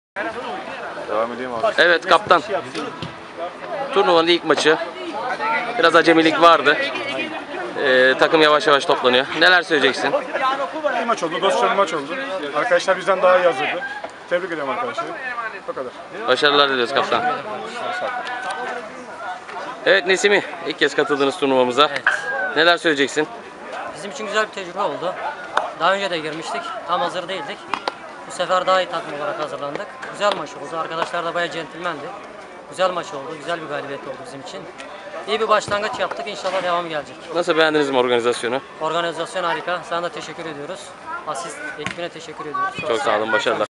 Devam edeyim abi. Evet kaptan. Turnuvanın ilk maçı. Biraz acemilik vardı. Takım yavaş yavaş toplanıyor. Neler söyleyeceksin? İyi maç oldu, dostça bir maç oldu. Arkadaşlar bizden daha iyi hazırdı. Tebrik ediyorum arkadaşlar. O kadar. Başarılar diliyoruz kaptan. Evet Nesimi, ilk kez katıldığınız turnuvamıza. Evet. Neler söyleyeceksin? Bizim için güzel bir tecrübe oldu. Daha önce de girmiştik. Tam hazır değildik. Bu sefer daha iyi takım olarak hazırlandık. Güzel maç oldu. Arkadaşlar da bayağı centilmendi. Güzel maç oldu. Güzel bir galibiyet oldu bizim için. İyi bir başlangıç yaptık. İnşallah devam gelecek. Nasıl beğendiniz mi organizasyonu? Organizasyon harika. Sana da teşekkür ediyoruz. Asist ekibine teşekkür ediyoruz. Çok sağ olun, başarılar.